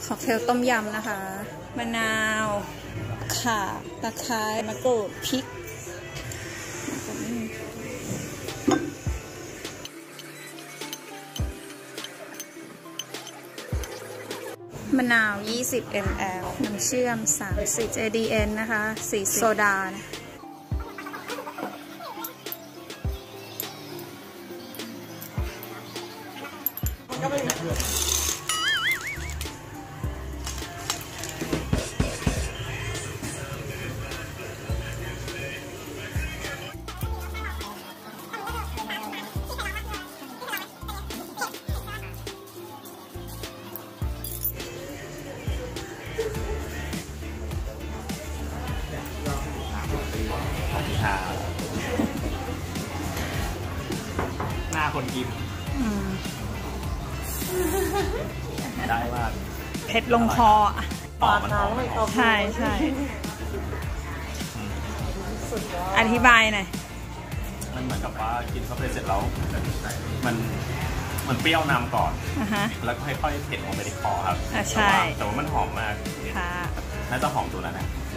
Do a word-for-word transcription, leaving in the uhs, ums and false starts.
ค็อกเทลต้มยำนะคะมะนาวข่าตะไคร้มะกรูดพริกมะนาว ยี่สิบมิลลิลิตร น้ำเชื่อม สามสิบ เจ ดี เอ็น นะคะ สี่สิบ โซดานะหน้าคนกินได้มากเผ็ดลงคอปากมันหอมใช่ใช่อธิบายหน่อยมันเหมือนกับว่ากินเข้าไปเสร็จแล้วมันมันเปรี้ยวนำก่อนแล้วก็ค่อยๆเผ็ดลงไปในคอครับใช่แต่ว่ามันหอมมากค่ะน่าจะหอมตัวนั้นนะ